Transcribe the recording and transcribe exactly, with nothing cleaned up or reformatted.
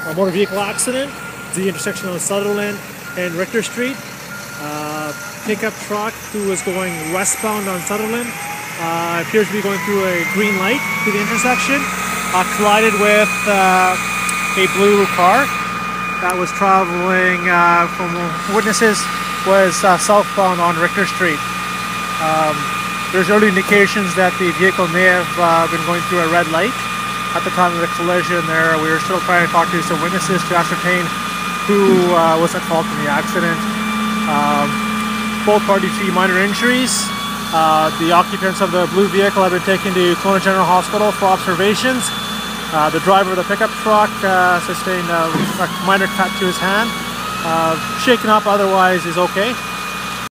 a motor vehicle accident at the intersection of Sutherland and Richter Street. Uh, pickup truck who was going westbound on Sutherland uh, appears to be going through a green light to the intersection, uh, collided with uh, a blue car that was traveling uh, from witnesses was uh, southbound on Richter Street. Um, there's early indications that the vehicle may have uh, been going through a red light at the time of the collision there. We were still trying to talk to some witnesses to ascertain who uh, was at fault in the accident. Um, both parties see minor injuries. Uh, the occupants of the blue vehicle have been taken to Kelowna General Hospital for observations. Uh, the driver of the pickup truck uh, sustained a, a minor cut to his hand. Uh, shaken up otherwise is okay.